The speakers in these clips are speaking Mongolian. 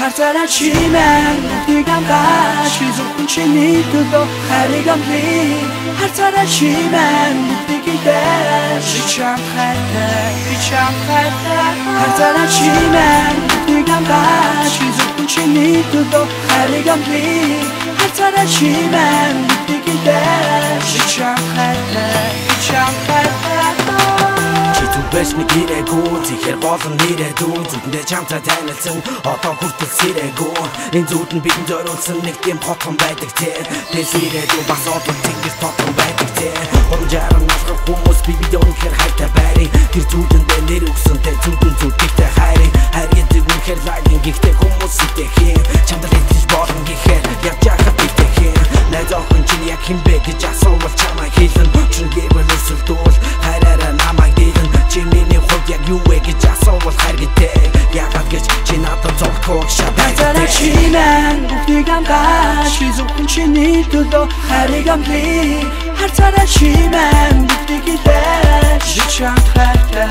하찮았지만 네가 다시 조금씩 또 하리감리 하찮았지만 느끼기 때 귀찮할 때 하찮았지만 네가 다시 조금씩 또 하리감리 하찮았지만 느끼기 때 귀찮할 때 Бэшни гирээгүү Зихэр болон нэрээдүү Зүгэндээ чамтай танилцсан Одоо хүртэл сэрээгүй Энэ зүуд нь бидэн зориулсан нэг тийм хотхон байдаг те Тэс ирээдүү бас одоо тэнгис тотхон байдаг те Урамжааран насгах хүмүүс би бидонхэр хайртай байрын Тэр зүудэндээ нэр өгсөн те зүудэн зүудгийгтэй хайрын Хайр гэдэг үнэхээр лайгийн гихтэй хүмүүс итгэхийн Чамдал итгэж болон гэхээр яг жахад итгэхийн Найз охин чинь яг хин бэ гэж асуувал чамайг хийлэн Чин гэвэл өсөлдүүл хайраараа намайг дийлэн Миний хувьд яг юу вэ гэж асуувал хайр гэдэг Яагаад гэж чи надад зовхгүй шатайг 하찮았지만 네가 다시 조금 чиний төлөө хайрыг амлий 하찮았지만 느끼기 때 귀찮할 때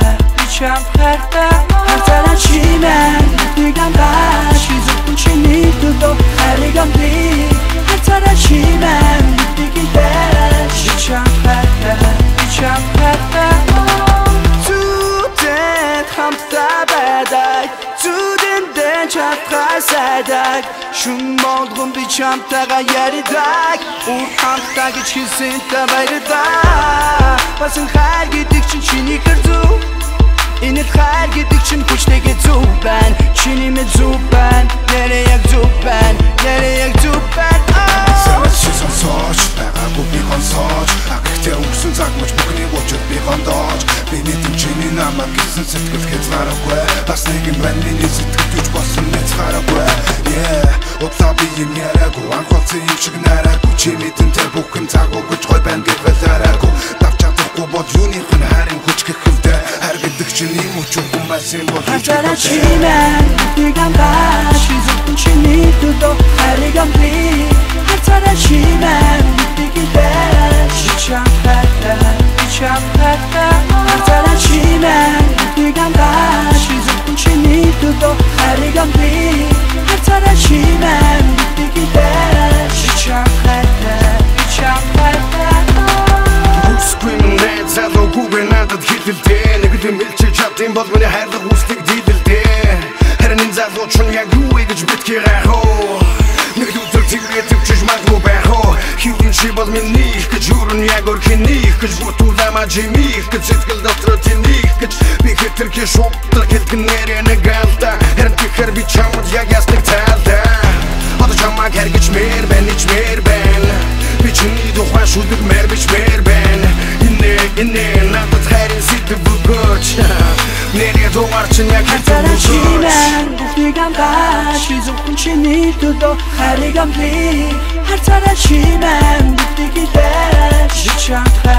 하찮았지만 네가 다시 조금 чиний төлөө хайрыг амлий 하찮았지만 느끼기 때 귀찮을 때 зүудэн чатгай сайдаг шүн болгон би чамтайгаа яридаг ур хамтаа гэж хэлсэнтэй баярдаг басан хайр гэдэг чинь чиний хэр зүв энэ хайр гэдэг чинь хүчтэйгээ зүв байна чиний мэд зүв байна нэрээ яг зүв байна Савч сонсооч байгаагүй би гонсооч Агтээ өгсөн цаг мөч бүхний очод би гондооч Биний чиний намайг гисэн сэтгэл хязгааргүй Бас нэг юм байна миний сэтгэл гэж болсон нэцгааргүй Удлаа би юм яриаггүй анх болсон юм шиг нараагүй Чи мэдэнтэй бүх юм цагуу гэж гой байна гэвэл араагүй Давч чадахгүй бол юуных нь харин хүч гэхэлдэ Хайр гэдэг чинь юм өчүүхэн бас юм бол 하찮았지만 네가 다시 조금 чиний төлөө хайрыг амлий 하찮았지만 느끼기 때 귀찮을 때 하찮았지만 네가 다시 조금 чиний төлөө хайрыг амлий 하찮았지만 느끼기 때 귀찮을 때 Screaming red залуугүй надад хилэлдэ Нэгдэн мэлчиж чадсан бол миний хайрлах үслэг дийдэлдэ Харин энэ залуу ч яг юу вэ гэж битгий гайхуу Нэг өдөр тэгрээ төвчж магнуу байхуу Хивэн чи бол минийх гэж юурн яг өрхинийх гэж Бүтүүлама жимийх гэж сэтгэл дотроо тинийх гэж Би хэтэрхий шуптар хэлгэн нэрээ нэг алта Харин тэгэхээр би чамд яг ясныг тайлда Одоо чамаг харгич мэр байна ичмэр байна Би чиний тухай шүлгмэр бичмэр байна Инээ надад хайрын сэтгэл бүгөөч Нэрээ дугаар чинь яг 하찮았지만 네가 다시 조금 чиний төлөө хайрыг амлий 하찮았지만 느끼기 때 귀찮을